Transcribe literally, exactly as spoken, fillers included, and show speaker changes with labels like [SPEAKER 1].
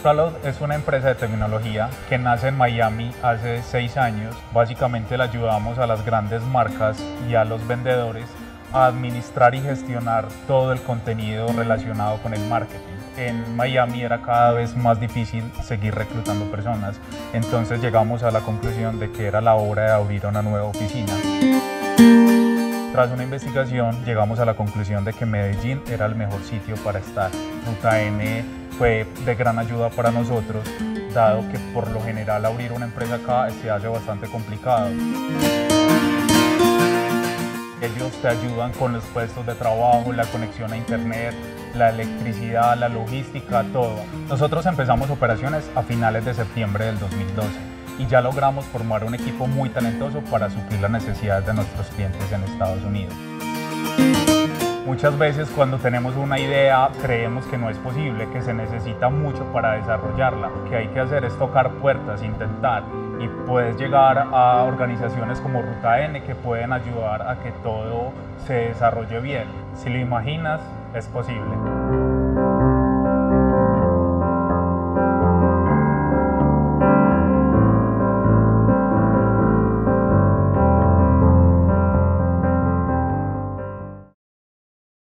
[SPEAKER 1] Ultraload es una empresa de tecnología que nace en Miami hace seis años. Básicamente le ayudamos a las grandes marcas y a los vendedores a administrar y gestionar todo el contenido relacionado con el marketing. En Miami era cada vez más difícil seguir reclutando personas, entonces llegamos a la conclusión de que era la hora de abrir una nueva oficina. Tras una investigación llegamos a la conclusión de que Medellín era el mejor sitio para estar. Ruta N fue de gran ayuda para nosotros, dado que por lo general abrir una empresa acá se hace bastante complicado. Ellos te ayudan con los puestos de trabajo, la conexión a internet, la electricidad, la logística, todo. Nosotros empezamos operaciones a finales de septiembre del dos mil doce y ya logramos formar un equipo muy talentoso para suplir las necesidades de nuestros clientes en Estados Unidos. Muchas veces cuando tenemos una idea creemos que no es posible, que se necesita mucho para desarrollarla. Lo que hay que hacer es tocar puertas, intentar, y puedes llegar a organizaciones como Ruta N que pueden ayudar a que todo se desarrolle bien. Si lo imaginas, es posible.